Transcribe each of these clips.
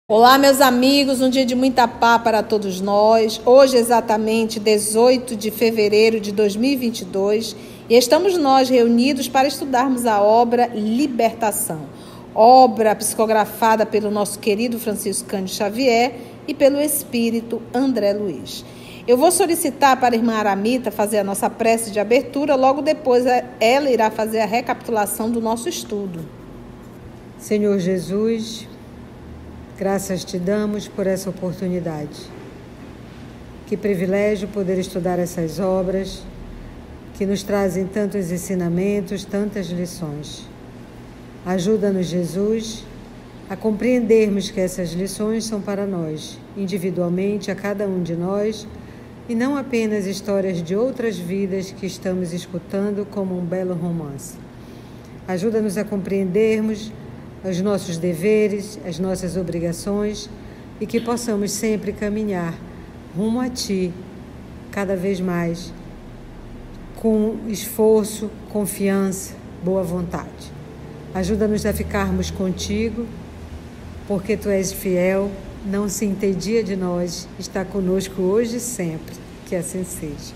Olá, meus amigos, um dia de muita paz para todos nós. Hoje, exatamente 18 de fevereiro de 2022, e estamos nós reunidos para estudarmos a obra Libertação, obra psicografada pelo nosso querido Francisco Cândido Xavier e pelo Espírito André Luiz. Eu vou solicitar para a irmã Aramita fazer a nossa prece de abertura, logo depois ela irá fazer a recapitulação do nosso estudo. Senhor Jesus, graças te damos por essa oportunidade. Que privilégio poder estudar essas obras que nos trazem tantos ensinamentos, tantas lições. Ajuda-nos, Jesus, a compreendermos que essas lições são para nós, individualmente, a cada um de nós, e não apenas histórias de outras vidas que estamos escutando como um belo romance. Ajuda-nos a compreendermos os nossos deveres, as nossas obrigações, e que possamos sempre caminhar rumo a Ti, cada vez mais, com esforço, confiança, boa vontade. Ajuda-nos a ficarmos contigo, porque Tu és fiel, não se entedia de nós, está conosco hoje e sempre, que assim seja.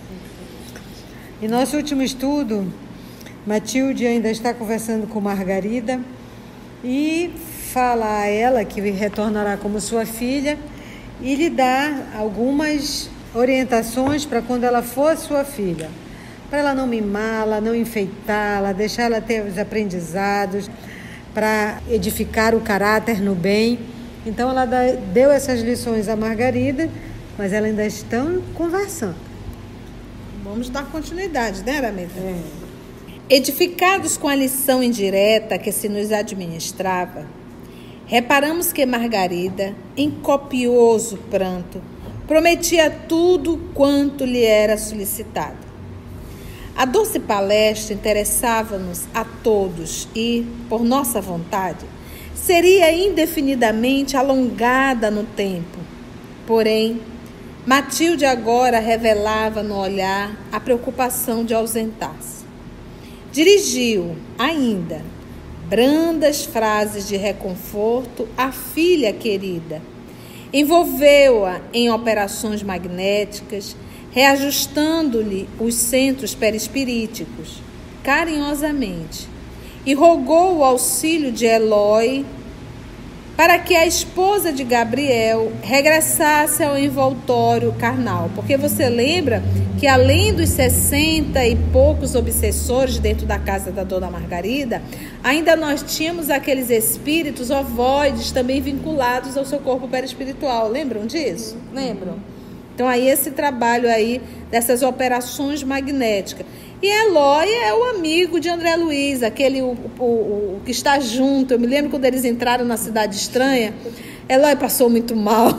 Em nosso último estudo, Matilde ainda está conversando com Margarida, e fala a ela que retornará como sua filha e lhe dá algumas orientações para quando ela for sua filha, para ela não mimá-la, não enfeitá-la, deixar ela ter os aprendizados, para edificar o caráter no bem. Então ela deu essas lições a Margarida, mas elas ainda estão conversando. Vamos dar continuidade, né, Aramita? Edificados com a lição indireta que se nos administrava, reparamos que Margarida, em copioso pranto, prometia tudo quanto lhe era solicitado. A doce palestra interessava-nos a todos e, por nossa vontade, seria indefinidamente alongada no tempo. Porém, Matilde agora revelava no olhar a preocupação de ausentar-se. Dirigiu, ainda, brandas frases de reconforto à filha querida. Envolveu-a em operações magnéticas, reajustando-lhe os centros perispiríticos, carinhosamente, e rogou o auxílio de Eloy para que a esposa de Gabriel regressasse ao envoltório carnal. Porque você lembra que além dos 60 e poucos obsessores dentro da casa da Dona Margarida, ainda nós tínhamos aqueles espíritos ovoides também vinculados ao seu corpo perispiritual. Lembram disso? Lembram? Então aí esse trabalho aí dessas operações magnéticas. E Eloy é o amigo de André Luiz, aquele o que está junto. Eu me lembro quando eles entraram na Cidade Estranha, Eloy passou muito mal.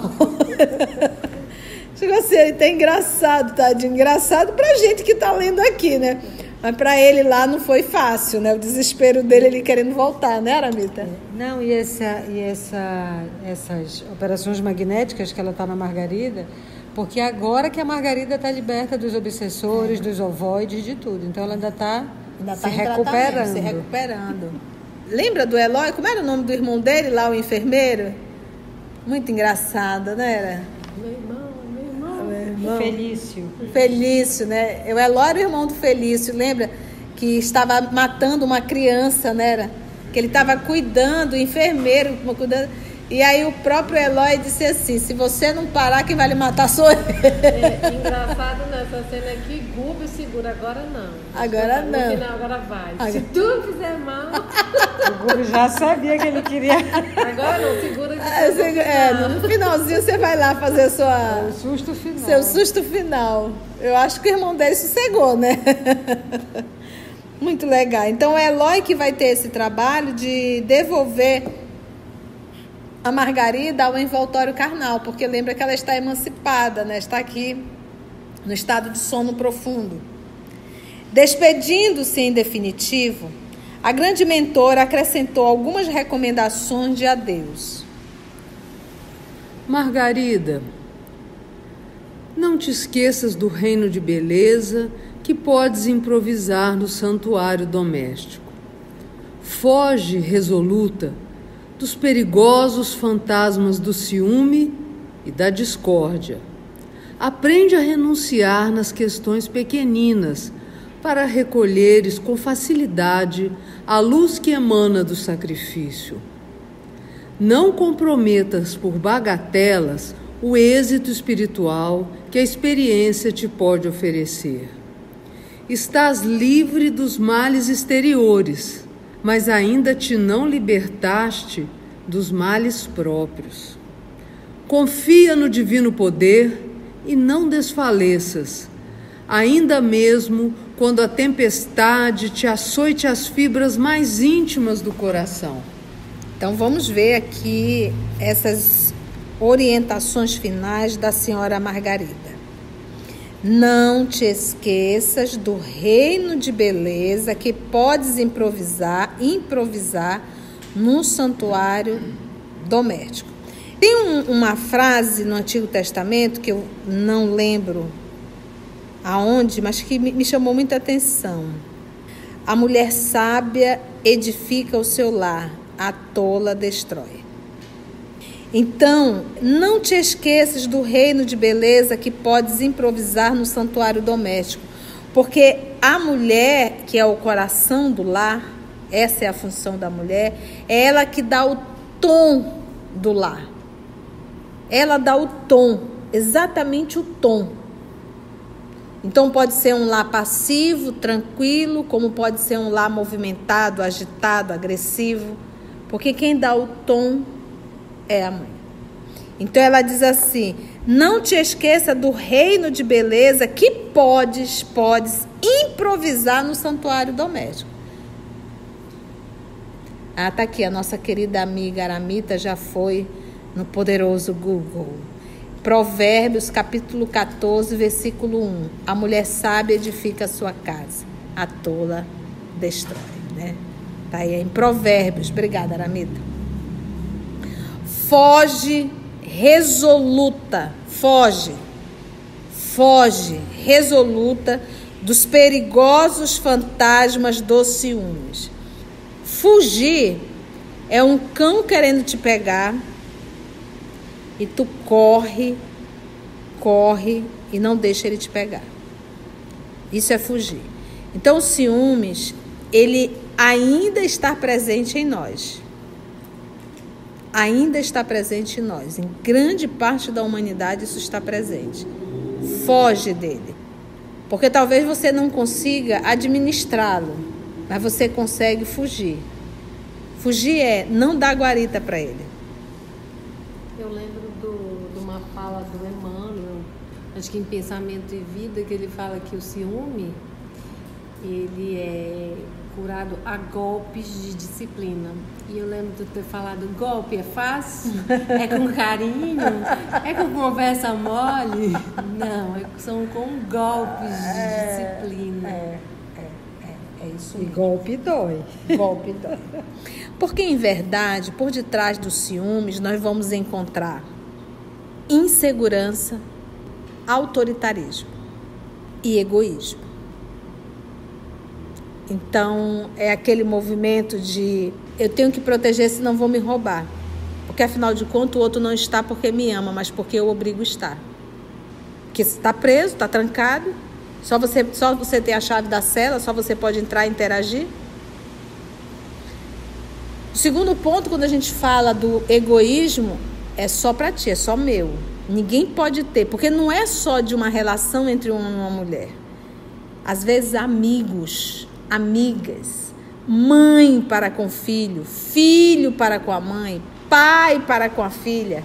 Chegou a ser até engraçado, tadinho. Engraçado pra gente que tá lendo aqui, né? Mas pra ele lá não foi fácil, né? O desespero dele, ele querendo voltar, né, Aramita? Não, e essas operações magnéticas que ela tá na Margarida, porque agora que a Margarida está liberta dos obsessores, dos ovoides, de tudo. Então ela ainda está se recuperando. Lembra do Eloy? Como era o nome do irmão dele lá, o enfermeiro? Muito engraçado, né? Era? Meu irmão. Felício, né? O Eloy era o irmão do Felício, lembra? Que estava matando uma criança, né? Era? Que ele estava cuidando, o enfermeiro cuidando. E aí o próprio Eloy disse assim: se você não parar, quem vai lhe matar sou eu. Engraçado nessa cena aqui, Gubi segura, agora não. Agora não. No final, agora vai. Se tu fizer mal... O Gubi já sabia que ele queria... Agora não, segura. No finalzinho você vai lá fazer o susto final. Seu susto final. Eu acho que o irmão dele sossegou, né? Muito legal. Então é Eloy que vai ter esse trabalho de devolver a Margarida ao envoltório carnal, porque lembra que ela está emancipada, né? Está aqui no estado de sono profundo. Despedindo-se em definitivo, a grande mentora acrescentou algumas recomendações de adeus. Margarida, não te esqueças do reino de beleza que podes improvisar no santuário doméstico. Foge resoluta dos perigosos fantasmas do ciúme e da discórdia. Aprende a renunciar nas questões pequeninas para recolheres com facilidade a luz que emana do sacrifício. Não comprometas por bagatelas o êxito espiritual que a experiência te pode oferecer. Estás livre dos males exteriores, mas ainda te não libertaste dos males próprios. Confia no divino poder e não desfaleças, ainda mesmo quando a tempestade te açoite as fibras mais íntimas do coração. Então vamos ver aqui essas orientações finais da senhora Margarida. Não te esqueças do reino de beleza que podes improvisar num santuário doméstico. Tem uma frase no Antigo Testamento que eu não lembro aonde, mas que me chamou muita atenção. A mulher sábia edifica o seu lar, a tola destrói. Então, não te esqueças do reino de beleza que podes improvisar no santuário doméstico, porque a mulher, que é o coração do lar, essa é a função da mulher, é ela que dá o tom do lar. Ela dá o tom, exatamente o tom. Então pode ser um lar passivo, tranquilo, como pode ser um lar movimentado, agitado, agressivo, porque quem dá o tom é a mãe. Então ela diz assim: não te esqueça do reino de beleza que podes improvisar no santuário doméstico. Ah, tá aqui, a nossa querida amiga Aramita já foi no poderoso Google. Provérbios, capítulo 14, versículo 1. A mulher sábia edifica a sua casa, a tola destrói, né? Tá aí em Provérbios. Obrigada, Aramita. Foge resoluta, foge resoluta dos perigosos fantasmas dos ciúmes. Fugir é um cão querendo te pegar e tu corre e não deixa ele te pegar. Isso é fugir. Então o ciúmes, ele ainda está presente em nós. Ainda está presente em nós. Em grande parte da humanidade isso está presente. Foge dele. Porque talvez você não consiga administrá-lo, mas você consegue fugir. Fugir é não dar guarita para ele. Eu lembro de uma fala do Emmanuel, acho que em Pensamento e Vida, que ele fala que o ciúme, ele é curado a golpes de disciplina. E eu lembro de ter falado: golpe é fácil? É com carinho? É com conversa mole? Não, são com golpes de disciplina. É isso E mesmo. golpe dói. Golpe dói. Porque, em verdade, por detrás dos ciúmes, nós vamos encontrar insegurança, autoritarismo e egoísmo. Então, é aquele movimento de eu tenho que proteger, senão vão me roubar. Porque, afinal de contas, o outro não está porque me ama, mas porque eu obrigo a estar. Porque você está preso, está trancado, só você tem a chave da cela, só você pode entrar e interagir. O segundo ponto, quando a gente fala do egoísmo, é só para ti, é só meu. Ninguém pode ter, porque não é só de uma relação entre um homem e uma mulher. Às vezes, amigos, amigas, mãe para com filho, filho para com a mãe, pai para com a filha.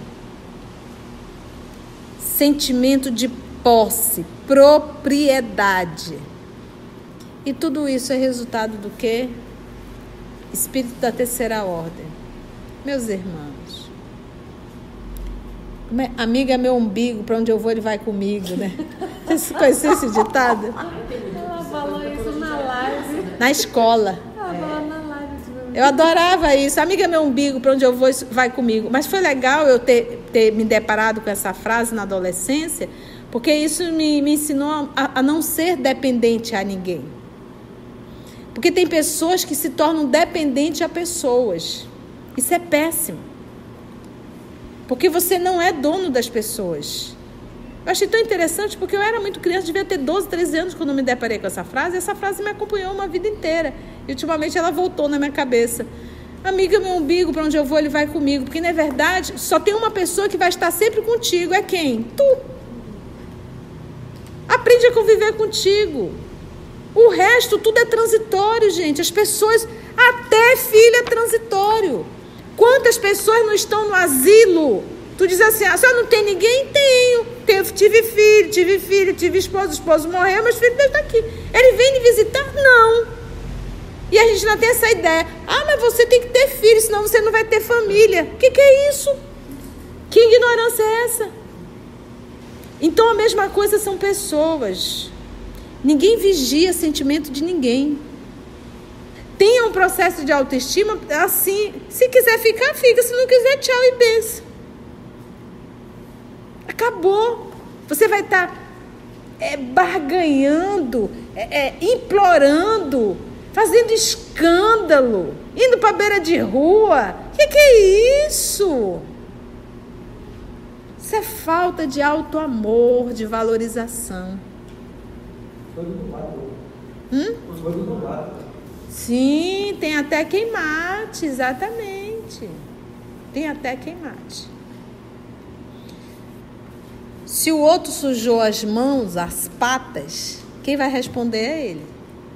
Sentimento de posse, propriedade. E tudo isso é resultado do quê? Espírito da terceira ordem. Meus irmãos, amiga é meu umbigo, para onde eu vou ele vai comigo, né? Vocês conhecem esse ditado? Ela falou isso na live. Na escola. Ela falou na live. Eu adorava isso. Amiga é meu umbigo, para onde eu vou vai comigo. Mas foi legal eu ter me deparado com essa frase na adolescência, porque isso me ensinou a não ser dependente a ninguém. Porque tem pessoas que se tornam dependentes a pessoas. Isso é péssimo. Porque você não é dono das pessoas. Eu achei tão interessante porque eu era muito criança, devia ter 12, 13 anos quando eu me deparei com essa frase. E essa frase me acompanhou uma vida inteira. E ultimamente ela voltou na minha cabeça. Amiga, meu umbigo, para onde eu vou, ele vai comigo. Porque, na verdade, só tem uma pessoa que vai estar sempre contigo. É quem? Tu. Aprende a conviver contigo. O resto, tudo é transitório, gente. As pessoas, até filho é transitório. Quantas pessoas não estão no asilo? Tu diz assim, a senhora não tem ninguém? Tenho. Tive filho, tive esposo, o esposo morreu, meus filhos estão aqui. Ele vem me visitar? Não. E a gente não tem essa ideia. Mas você tem que ter filho, senão você não vai ter família. O que é isso? Que ignorância é essa? Então a mesma coisa são pessoas. Ninguém vigia sentimento de ninguém. Tenha um processo de autoestima assim. Se quiser ficar, fica. Se não quiser, tchau e benção. Acabou. Você vai estar barganhando, implorando, fazendo escândalo, indo para a beira de rua. O que é isso? Isso é falta de autoamor, de valorização. Sim, tem até quem mate, exatamente. Tem até quem mate. Se o outro sujou as mãos, as patas, quem vai responder é ele.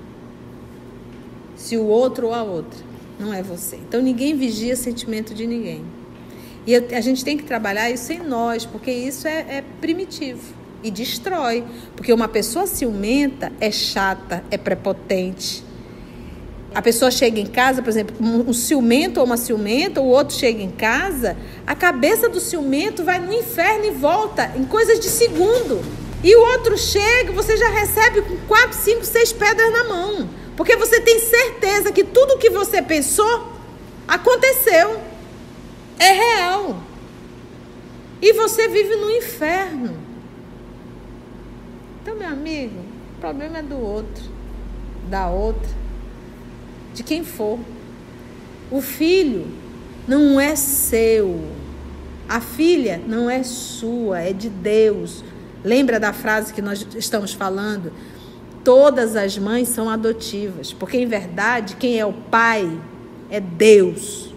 Se o outro ou a outra, não é você. Então ninguém vigia sentimento de ninguém. E a gente tem que trabalhar isso em nós, porque isso é primitivo e destrói. Porque uma pessoa ciumenta é chata, é prepotente. A pessoa chega em casa, por exemplo, um ciumento ou uma ciumenta, o outro chega em casa, a cabeça do ciumento vai no inferno e volta em coisas de segundo. E o outro chega, você já recebe com 4, 5, 6 pedras na mão. Porque você tem certeza que tudo que você pensou aconteceu. É real. E você vive no inferno. Então, meu amigo, o problema é do outro, da outra, de quem for. O filho não é seu. A filha não é sua, é de Deus. Lembra da frase que nós estamos falando? Todas as mães são adotivas, porque em verdade quem é o pai é Deus.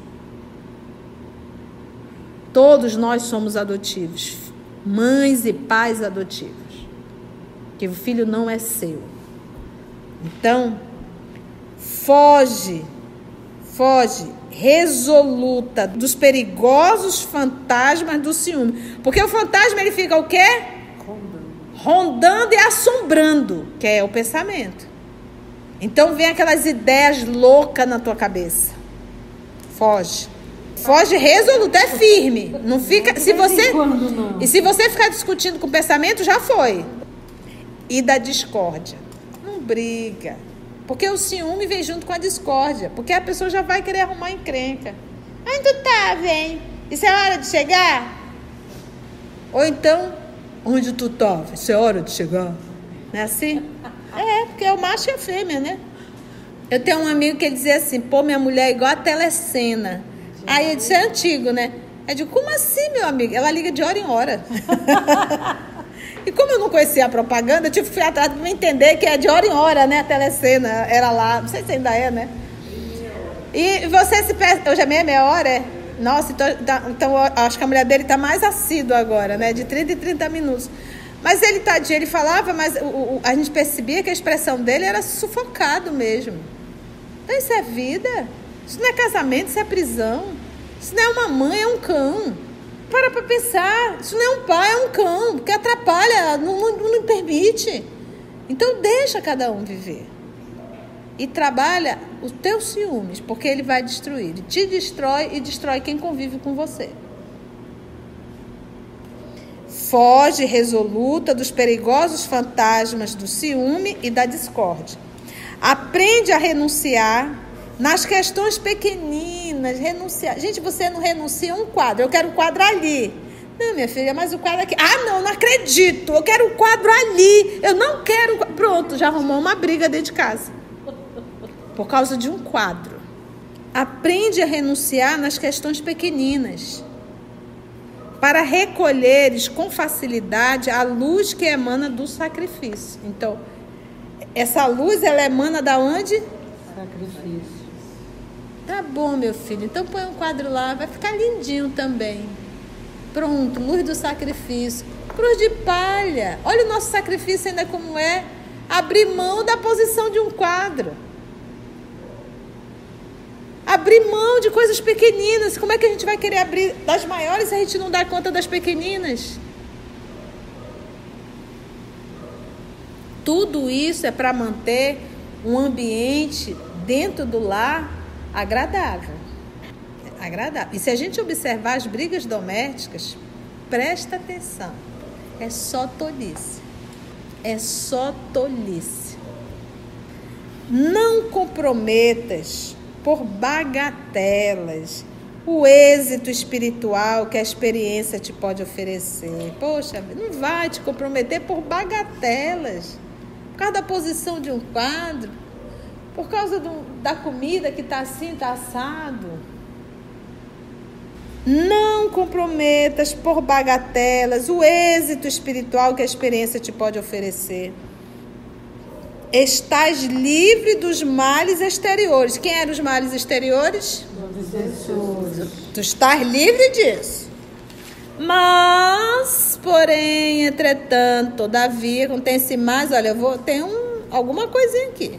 Todos nós somos adotivos, mães e pais adotivos, que o filho não é seu. Então, foge resoluta dos perigosos fantasmas do ciúme, porque o fantasma ele fica o quê? Rondando e assombrando, que é o pensamento. Então vem aquelas ideias loucas na tua cabeça. Foge resoluto, é firme. Não fica. Se você ficar discutindo com o pensamento, já foi. E da discórdia. Não briga. Porque o ciúme vem junto com a discórdia. Porque a pessoa já vai querer arrumar encrenca. Onde tu tá, vem? Isso é hora de chegar? Ou então, onde tu tá? Isso é hora de chegar? Não é assim? Porque é o macho e a fêmea, né? Eu tenho um amigo que ele dizia assim, pô, minha mulher é igual a telecena. Aí eu disse, é antigo, né? Eu digo, como assim, meu amigo? Ela liga de hora em hora. E como eu não conhecia a propaganda, eu tive que ir atrás para entender que é de hora em hora, né? A telecena era lá, não sei se ainda é, né? E você se pensa, hoje é meia hora, é? Nossa, então acho que a mulher dele está mais assídua agora, né? De 30 em 30 minutos. Mas ele, tadinho, ele falava, mas a gente percebia que a expressão dele era sufocado mesmo. Então isso é vida? Isso não é casamento, isso é prisão. Isso não é uma mãe, é um cão. Para pensar. Isso não é um pai, é um cão. Porque atrapalha, não permite. Então deixa cada um viver. E trabalha os teus ciúmes, porque ele vai destruir. Ele te destrói e destrói quem convive com você. Foge resoluta dos perigosos fantasmas do ciúme e da discórdia. Aprende a renunciar nas questões pequeninas, renunciar. Gente, você não renuncia a um quadro. Eu quero um quadro ali. Não, minha filha, mas o quadro aqui. Não acredito. Eu quero um quadro ali. Eu não quero. Pronto, já arrumou uma briga dentro de casa. Por causa de um quadro. Aprende a renunciar nas questões pequeninas, para recolheres com facilidade a luz que emana do sacrifício. Então, essa luz, ela emana da onde? Sacrifício. Tá bom, meu filho. Então põe um quadro lá, vai ficar lindinho também. Pronto, luz do sacrifício. Cruz de palha. Olha o nosso sacrifício ainda como é. Abrir mão da posição de um quadro. Abrir mão de coisas pequeninas. Como é que a gente vai querer abrir das maiores se a gente não dá conta das pequeninas? Tudo isso é para manter um ambiente dentro do lar agradável. E se a gente observar as brigas domésticas, presta atenção. É só tolice. É só tolice. Não comprometas por bagatelas o êxito espiritual que a experiência te pode oferecer. Poxa, não vai te comprometer por bagatelas. Por causa da posição de um quadro, por causa da comida que está assim, está assado. Não comprometas por bagatelas o êxito espiritual que a experiência te pode oferecer. Estás livre dos males exteriores. Quem eram os males exteriores? Tu estás livre disso. Mas, porém, entretanto, todavia, contém-se mais. Olha, tem alguma coisinha aqui.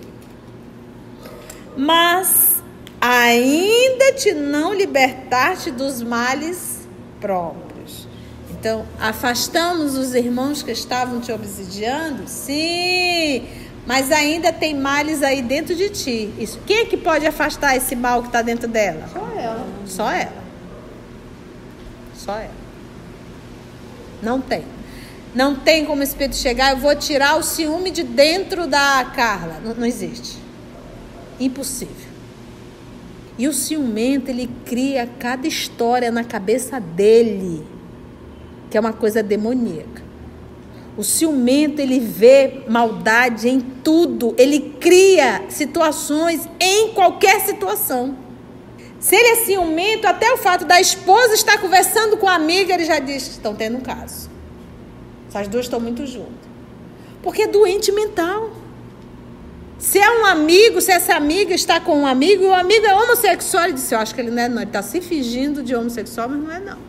Mas ainda te não libertaste dos males próprios. Então, afastamos os irmãos que estavam te obsidiando? Sim, mas ainda tem males aí dentro de ti. Isso. Quem é que pode afastar esse mal que está dentro dela? Só ela. Só ela. Só ela. Não tem. Não tem como o espírito chegar, eu vou tirar o ciúme de dentro da Carla. Não existe. Impossível. E o ciumento, ele cria cada história na cabeça dele, que é uma coisa demoníaca. O ciumento, ele vê maldade em tudo. Ele cria situações em qualquer situação. Se ele é ciumento, até o fato da esposa estar conversando com a amiga, ele já diz, estão tendo um caso. Essas duas estão muito juntas. Porque é doente mental. Se é um amigo, se essa amiga está com um amigo, e o amigo é homossexual, ele disse, eu acho que ele não é não. Ele está se fingindo de homossexual, mas não é não.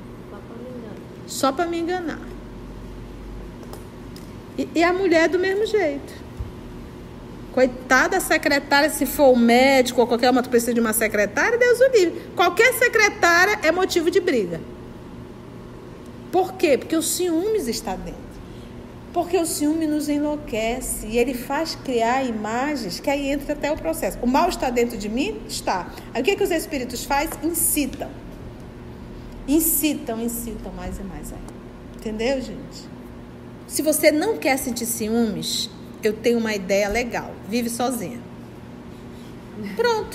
Só para me enganar. E a mulher do mesmo jeito. Coitada da secretária, se for o médico ou qualquer uma, tu precisa de uma secretária, Deus o livre. Qualquer secretária é motivo de briga. Por quê? Porque o ciúmes está dentro. Porque o ciúme nos enlouquece e ele faz criar imagens que aí entra até o processo. O mal está dentro de mim? Está. Aí o que os espíritos fazem? Incitam. Incitam mais e mais aí. Entendeu, gente? Se você não quer sentir ciúmes, eu tenho uma ideia legal. Vive sozinha. Pronto.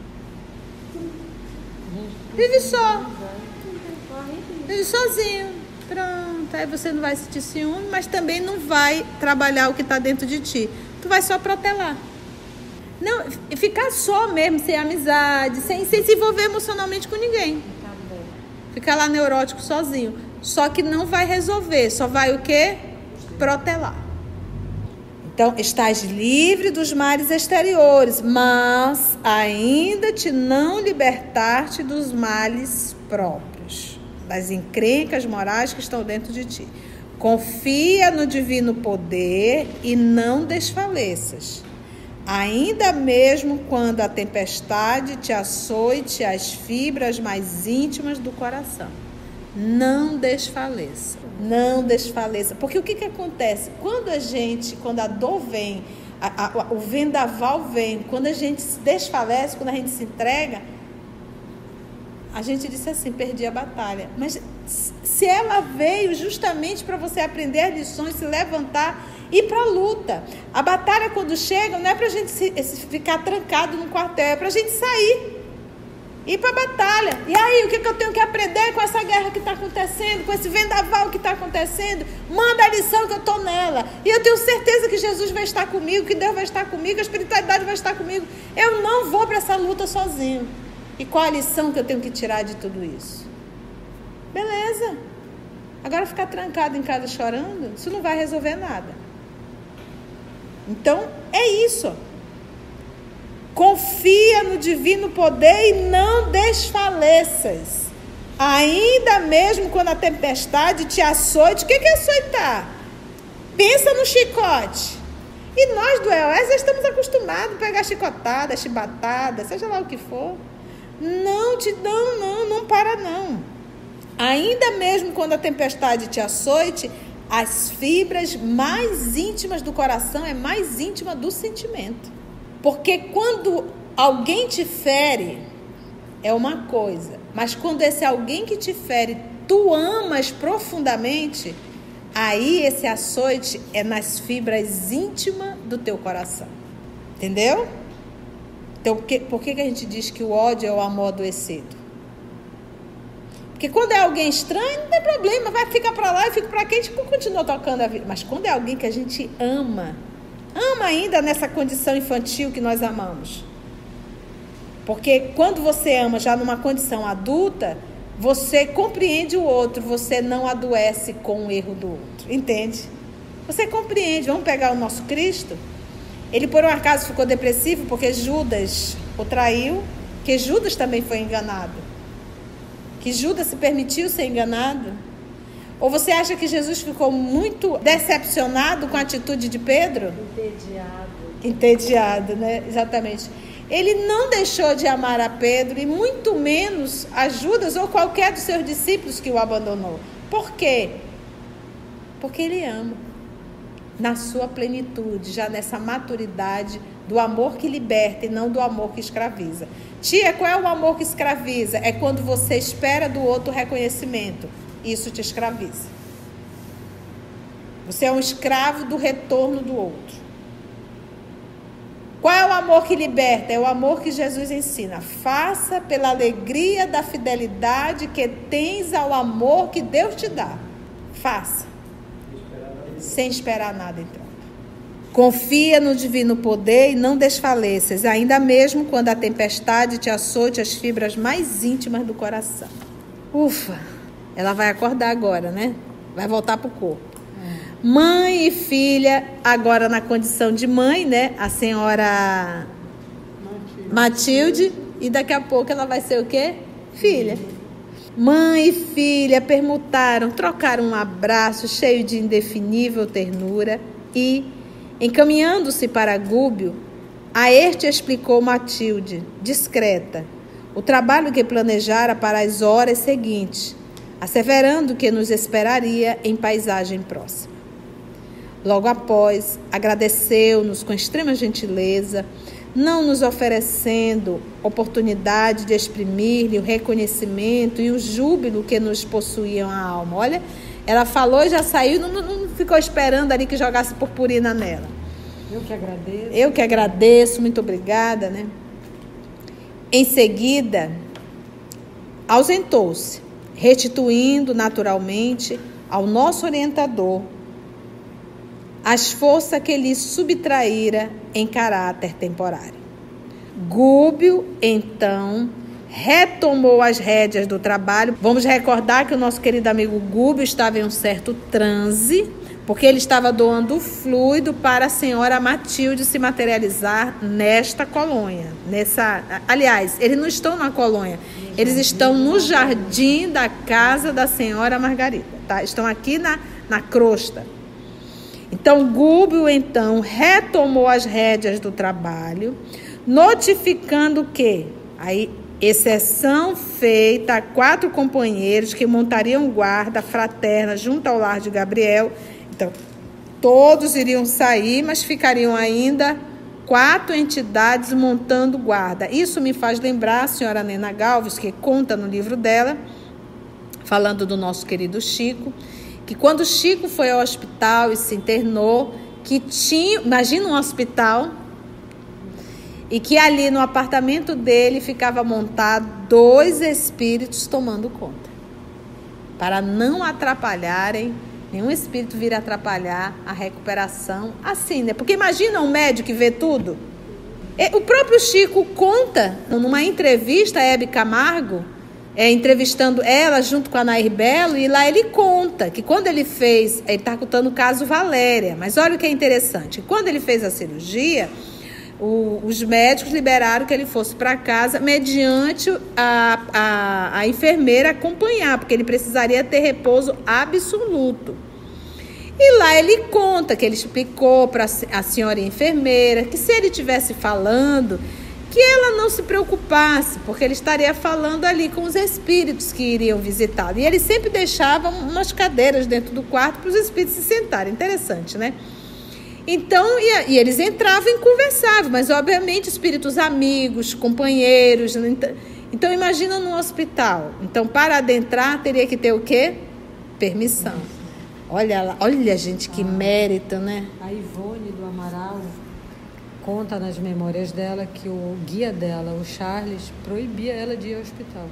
Vive só. Vive sozinho. Pronto. Aí você não vai sentir ciúme, mas também não vai trabalhar o que está dentro de ti. Tu vai só protelar. Não, ficar só mesmo, sem amizade, sem se envolver emocionalmente com ninguém. Ficar lá neurótico sozinho. Só que não vai resolver. Só vai o quê? Protelar. Então, estás livre dos males exteriores, mas ainda te não libertaste dos males próprios, das encrencas morais que estão dentro de ti. Confia no divino poder e não desfaleças, ainda mesmo quando a tempestade te açoite as fibras mais íntimas do coração. Não desfaleça. Não desfaleça. Porque o que acontece? Quando a dor vem, o vendaval vem, quando a gente se desfalece, quando a gente se entrega, a gente disse assim, perdi a batalha. Mas se ela veio justamente para você aprender as lições, se levantar e ir para a luta. A batalha, quando chega, não é para a gente ficar trancado no quartel, é para a gente sair. ir para a batalha. E aí, o que eu tenho que aprender com essa guerra que está acontecendo, com esse vendaval que está acontecendo? Manda a lição que eu estou nela. E eu tenho certeza que Jesus vai estar comigo, que Deus vai estar comigo, a espiritualidade vai estar comigo. Eu não vou para essa luta sozinho. E qual a lição que eu tenho que tirar de tudo isso? Beleza. Agora ficar trancado em casa chorando, isso não vai resolver nada. Então, é isso. Confia no divino poder e não desfaleças. Ainda mesmo quando a tempestade te açoite. O que é açoitar? Pensa no chicote. E nós do EOS estamos acostumados a pegar chicotada, chibatada, seja lá o que for. Não para não. Ainda mesmo quando a tempestade te açoite, as fibras mais íntimas do coração é mais íntima do sentimento. Porque quando alguém te fere, é uma coisa. Mas quando esse alguém que te fere, tu amas profundamente, aí esse açoite é nas fibras íntimas do teu coração. Entendeu? Então, por que a gente diz que o ódio é o amor adoecido? Porque quando é alguém estranho, não tem problema, vai ficar para lá e fica para aqui, a gente continua tocando a vida. Mas quando é alguém que a gente ama ainda nessa condição infantil que nós amamos. Porque quando você ama já numa condição adulta, você compreende o outro, você não adoece com o erro do outro, entende? Você compreende. Vamos pegar o nosso Cristo. Ele por um acaso ficou depressivo porque Judas o traiu, que Judas também foi enganado. Que Judas se permitiu ser enganado? Ou você acha que Jesus ficou muito decepcionado com a atitude de Pedro? Entediado, né? Exatamente. Ele não deixou de amar a Pedro e muito menos a Judas ou qualquer dos seus discípulos que o abandonou. Por quê? Porque ele ama. Na sua plenitude, já nessa maturidade do amor que liberta e não do amor que escraviza. Tia, qual é o amor que escraviza? É quando você espera do outro reconhecimento. Isso te escraviza. Você é um escravo do retorno do outro. Qual é o amor que liberta? É o amor que Jesus ensina. Faça pela alegria da fidelidade que tens ao amor que Deus te dá. Faça. Sem esperar nada em troca. Confia no divino poder e não desfaleças, ainda mesmo quando a tempestade te açoite as fibras mais íntimas do coração. Ufa, ela vai acordar agora, né? Vai voltar para o corpo. Mãe e filha, agora na condição de mãe, né? A senhora Matilde, e daqui a pouco ela vai ser o quê? Filha. Mãe e filha permutaram, trocaram um abraço cheio de indefinível ternura e, encaminhando-se para Gúbio, a este explicou Matilde, discreta, o trabalho que planejara para as horas seguintes, asseverando que nos esperaria em paisagem próxima. Logo após, agradeceu-nos com extrema gentileza, não nos oferecendo oportunidade de exprimir-lhe o reconhecimento e o júbilo que nos possuíam a alma. Olha, ela falou e já saiu, não ficou esperando ali que jogasse purpurina nela. Eu que agradeço. Eu que agradeço, muito obrigada, né? Em seguida, ausentou-se, restituindo naturalmente ao nosso orientador as forças que lhe subtraíra em caráter temporário. Gúbio, então, retomou as rédeas do trabalho. Vamos recordar que o nosso querido amigo Gúbio estava em um certo transe, porque ele estava doando o fluido para a senhora Matilde se materializar nesta colônia. Aliás, eles não estão na colônia, eles estão no jardim da casa da senhora Margarida, tá? Estão aqui na crosta. Então, Gúbio, então, retomou as rédeas do trabalho, notificando que, aí, exceção feita a 4 companheiros que montariam guarda fraterna junto ao lar de Gabriel. Então, todos iriam sair, mas ficariam ainda 4 entidades montando guarda. Isso me faz lembrar a senhora Nena Galves, que conta no livro dela, falando do nosso querido Chico, que quando Chico foi ao hospital e se internou, que tinha, imagina um hospital, e que ali no apartamento dele ficava montado 2 espíritos tomando conta, para não atrapalharem, nenhum espírito vir atrapalhar a recuperação, assim, né? Porque imagina um médico que vê tudo. O próprio Chico conta, numa entrevista, a Hebe Camargo, entrevistando ela junto com a Nair Belo, e lá ele conta que quando ele fez, ele está contando o caso Valéria, mas olha o que é interessante, quando ele fez a cirurgia, os médicos liberaram que ele fosse para casa mediante a enfermeira acompanhar, porque ele precisaria ter repouso absoluto. E lá ele conta que ele explicou para a senhora enfermeira que se ele estivesse falando, que ela não se preocupasse, porque ele estaria falando ali com os espíritos que iriam visitá-lo. E ele sempre deixava umas cadeiras dentro do quarto para os espíritos se sentarem. Interessante, né? Então, e eles entravam e conversavam, mas obviamente espíritos amigos, companheiros. Então imagina num hospital. Então, para adentrar, teria que ter o quê? Permissão. Olha lá, olha, gente, que mérito, né? A Ivone do Amaral conta nas memórias dela que o guia dela, o Charles, proibia ela de ir ao hospital,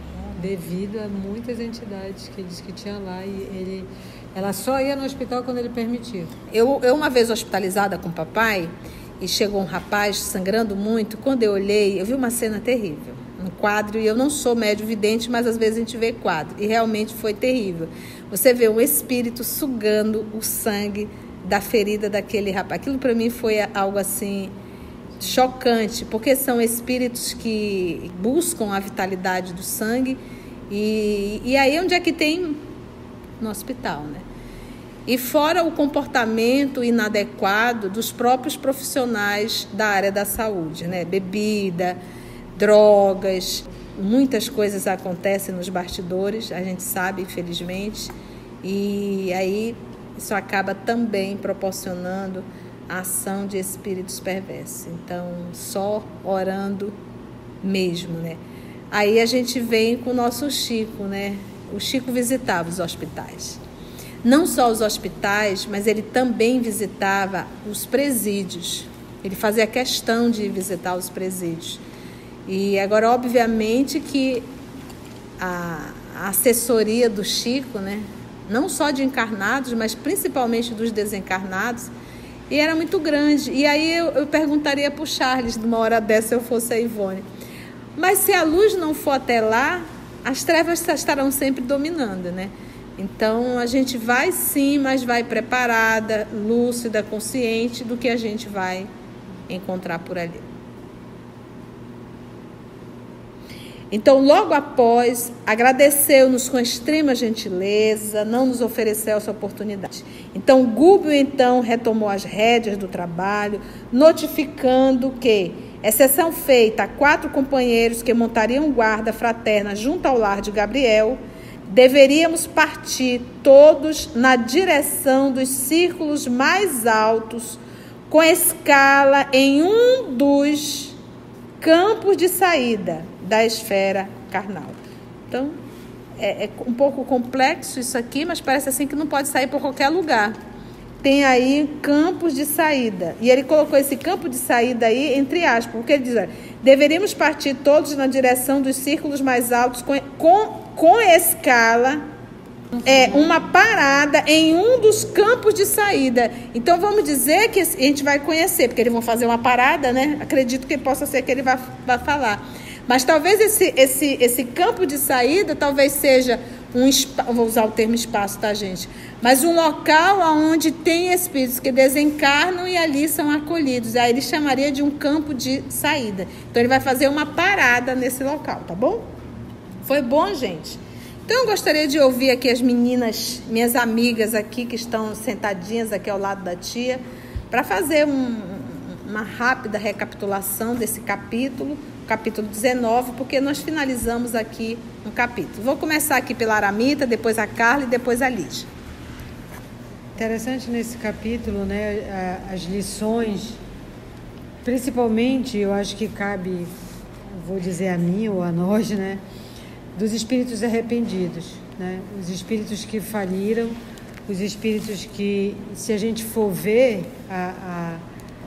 devido a muitas entidades que ele disse que tinha lá, e ela só ia no hospital quando ele permitia. Eu uma vez hospitalizada com o papai, e chegou um rapaz sangrando muito. Quando eu olhei, eu vi uma cena terrível, um quadro, e eu não sou médio vidente, mas às vezes a gente vê quadro, e realmente foi terrível. Você vê um espírito sugando o sangue da ferida daquele rapaz. Aquilo para mim foi algo assim chocante, porque são espíritos que buscam a vitalidade do sangue, e aí onde é que tem? No hospital, né? E fora o comportamento inadequado dos próprios profissionais da área da saúde, né? Bebida, drogas, muitas coisas acontecem nos bastidores, a gente sabe, infelizmente, e aí isso acaba também proporcionando a ação de espíritos perversos. Então, só orando mesmo, né? Aí a gente vem com o nosso Chico, né? O Chico visitava os hospitais. Não só os hospitais, mas ele também visitava os presídios. Ele fazia questão de visitar os presídios. E agora, obviamente, que a assessoria do Chico, né? Não só de encarnados, mas principalmente dos desencarnados, e era muito grande. E aí eu perguntaria para o Charles, numa hora dessa, se eu fosse a Ivone, mas se a luz não for até lá, as trevas estarão sempre dominando, né? Então a gente vai sim, mas vai preparada, lúcida, consciente do que a gente vai encontrar por ali. Então, logo após, agradeceu-nos com extrema gentileza, não nos ofereceu essa oportunidade. Então, Gúbio, retomou as rédeas do trabalho, notificando que, exceção feita a 4 companheiros que montariam guarda fraterna junto ao lar de Gabriel, deveríamos partir todos na direção dos círculos mais altos, com escala em um dos campos de saída da esfera carnal. Então, é um pouco complexo isso aqui, mas parece assim que não pode sair por qualquer lugar. Tem aí campos de saída. E ele colocou esse campo de saída aí entre aspas, porque ele diz, olha, deveríamos partir todos na direção dos círculos mais altos com escala, uma parada em um dos campos de saída. Então, vamos dizer que a gente vai conhecer, porque eles vão fazer uma parada, né? Acredito que possa ser que ele vai falar. Mas talvez esse campo de saída talvez seja vou usar o termo espaço, tá, gente? Mas um local onde tem espíritos que desencarnam e ali são acolhidos. Aí ele chamaria de um campo de saída. Então ele vai fazer uma parada nesse local, tá bom? Foi bom, gente? Então eu gostaria de ouvir aqui as meninas, minhas amigas aqui que estão sentadinhas aqui ao lado da tia, para fazer uma rápida recapitulação desse capítulo 19, porque nós finalizamos aqui um capítulo. Vou começar aqui pela Aramita, depois a Carla e depois a Lígia. Interessante nesse capítulo, né, as lições, principalmente, eu acho que cabe, vou dizer a mim ou a nós, né, dos espíritos arrependidos, né, os espíritos que faliram, os espíritos que, se a gente for ver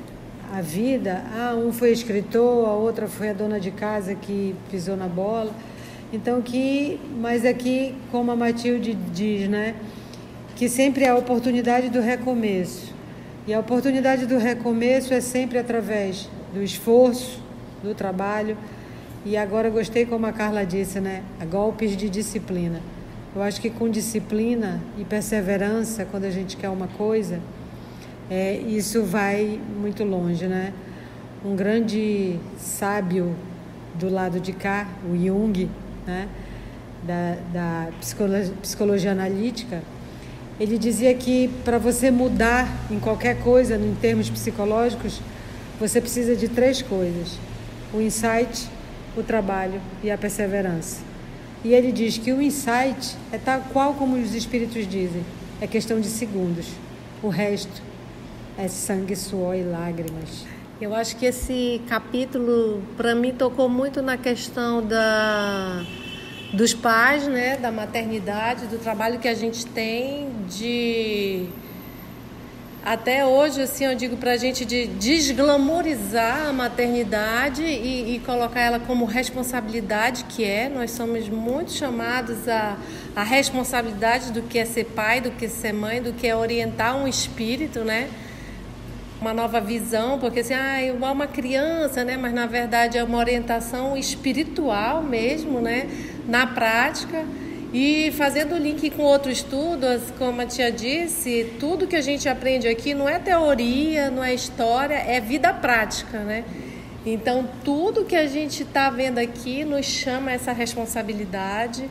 a vida. Um foi escritor, a outra foi a dona de casa que pisou na bola. Então, mas aqui, como a Matilde diz, né, que sempre há a oportunidade do recomeço. E a oportunidade do recomeço é sempre através do esforço, do trabalho. E agora gostei, como a Carla disse, né, a golpes de disciplina. Eu acho que com disciplina e perseverança, quando a gente quer uma coisa, isso vai muito longe, né? Um grande sábio do lado de cá, o Jung, né, da psicologia analítica, ele dizia que para você mudar em qualquer coisa, em termos psicológicos, você precisa de 3 coisas: o insight, o trabalho e a perseverança. E ele diz que o insight é tal qual como os espíritos dizem, é questão de segundos. O resto é sangue, suor e lágrimas. Eu acho que esse capítulo, para mim, tocou muito na questão dos pais, né, da maternidade, do trabalho que a gente tem de... Até hoje, assim, eu digo pra gente de desglamorizar a maternidade e colocar ela como responsabilidade que é. Nós somos muito chamados a responsabilidade do que é ser pai, do que é ser mãe, do que é orientar um espírito, né? Uma nova visão, porque assim, igual uma criança, né? Mas na verdade é uma orientação espiritual mesmo, né? Na prática. E fazendo o link com outros estudos, como a tia disse, tudo que a gente aprende aqui não é teoria, não é história, é vida prática, né? Então, tudo que a gente está vendo aqui nos chama a essa responsabilidade.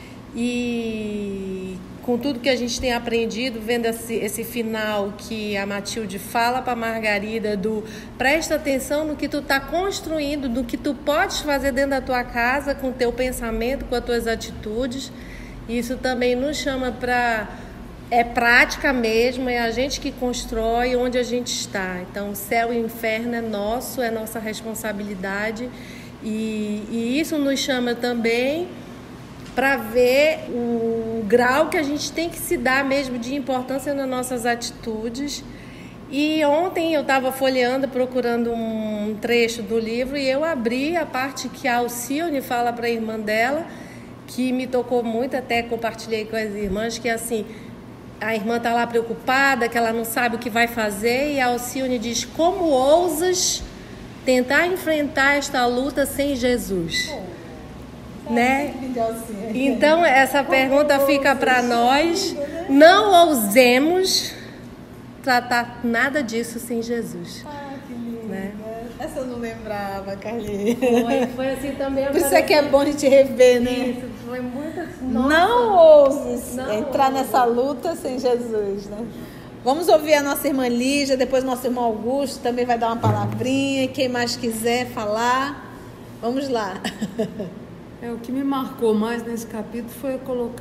E com tudo que a gente tem aprendido, vendo esse final que a Matilde fala para a Margarida, presta atenção no que tu está construindo, no que tu podes fazer dentro da tua casa, com o teu pensamento, com as tuas atitudes. Isso também nos chama para... É prática mesmo, é a gente que constrói onde a gente está. Então, o céu e o inferno é nosso, é nossa responsabilidade. E isso nos chama também para ver o grau que a gente tem que se dar mesmo de importância nas nossas atitudes. E ontem eu estava folheando, procurando um trecho do livro, e eu abri a parte que a Alcione fala para a irmã dela, que me tocou muito, até compartilhei com as irmãs, que assim, a irmã está lá preocupada, que ela não sabe o que vai fazer, e a Alcione diz: como ousas tentar enfrentar esta luta sem Jesus? Né? Então essa pergunta fica para nós. Não ousemos tratar nada disso sem Jesus. Que lindo, né? Essa eu não lembrava, Carlinhos. Foi assim também. Por isso é que é bom a gente rever, né? Isso, foi muito... Não ouses entrar nessa luta sem Jesus, né? Vamos ouvir a nossa irmã Lígia, depois nosso irmão Augusto também vai dar uma palavrinha. Quem mais quiser falar, vamos lá. O que me marcou mais nesse capítulo foi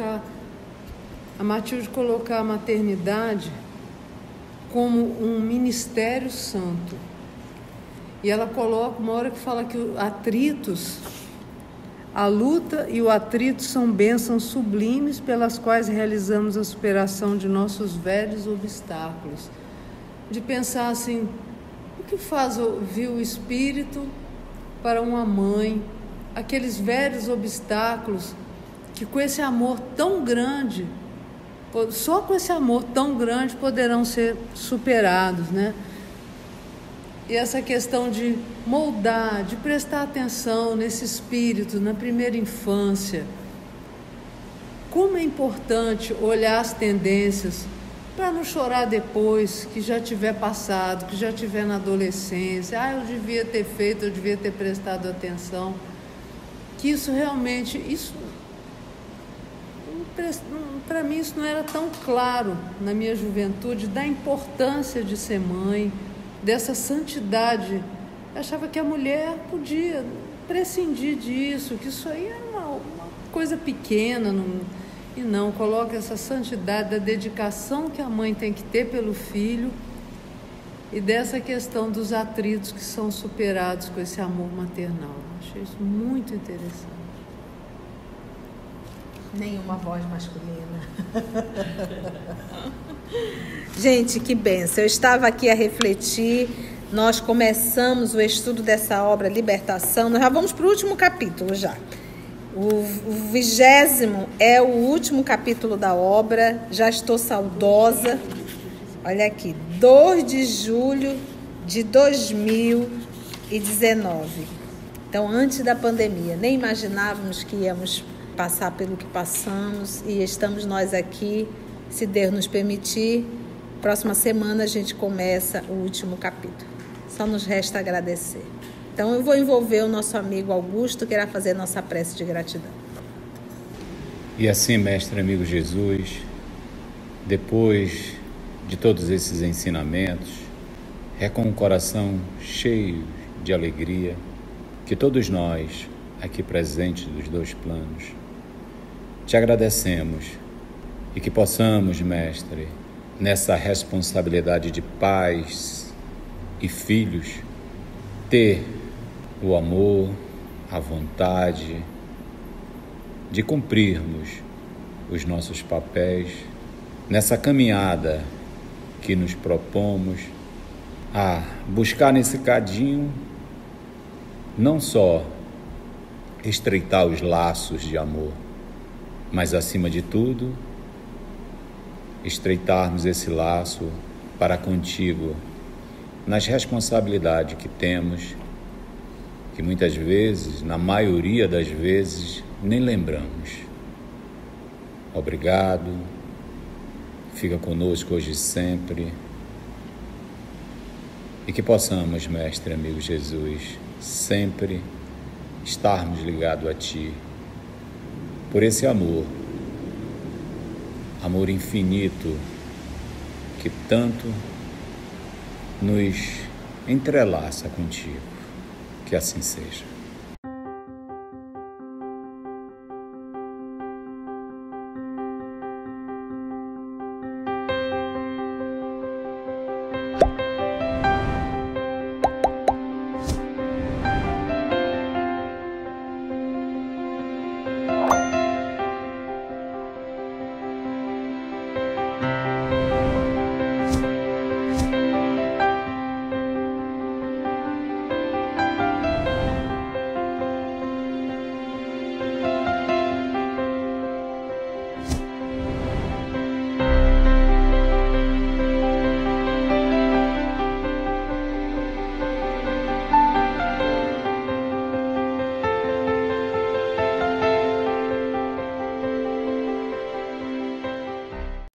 a Matilde colocar a maternidade como um ministério santo. E ela coloca uma hora que fala que a luta e o atrito são bênçãos sublimes pelas quais realizamos a superação de nossos velhos obstáculos. De pensar assim, o que faz ouvir o espírito para uma mãe, aqueles velhos obstáculos que com esse amor tão grande, só com esse amor tão grande poderão ser superados, né? E essa questão de moldar, de prestar atenção nesse espírito, na primeira infância. Como é importante olhar as tendências para não chorar depois, que já tiver passado, que já tiver na adolescência. Eu devia ter feito, eu devia ter prestado atenção. Que isso realmente, para mim isso não era tão claro na minha juventude, da importância de ser mãe, dessa santidade. Eu achava que a mulher podia prescindir disso, que isso aí era uma coisa pequena, e não, coloca essa santidade da dedicação que a mãe tem que ter pelo filho e dessa questão dos atritos que são superados com esse amor maternal. Achei isso muito interessante. Nenhuma voz masculina. Gente, que bênção. Eu estava aqui a refletir nós começamos o estudo dessa obra Libertação. Nós já vamos para o último capítulo já. O 20º é o último capítulo da obra. Já estou saudosa. Olha aqui, 2 de julho de 2019. Então, antes da pandemia, nem imaginávamos que íamos passar pelo que passamos, e estamos nós aqui, se Deus nos permitir. Próxima semana a gente começa o último capítulo. Só nos resta agradecer. Então eu vou envolver o nosso amigo Augusto, que irá fazer nossa prece de gratidão. E assim, mestre amigo Jesus, depois de todos esses ensinamentos, é com o coração cheio de alegria que todos nós, aqui presentes dos 2 planos, te agradecemos, e que possamos, mestre, nessa responsabilidade de pais e filhos, ter o amor, a vontade de cumprirmos os nossos papéis nessa caminhada que nos propomos a buscar nesse cadinho não só estreitar os laços de amor, mas, acima de tudo, estreitarmos esse laço para contigo nas responsabilidades que temos, que muitas vezes, na maioria das vezes, nem lembramos. Obrigado, fica conosco hoje e sempre, e que possamos, mestre amigo Jesus, sempre estarmos ligados a Ti, por esse amor infinito que tanto nos entrelaça contigo. Que assim seja.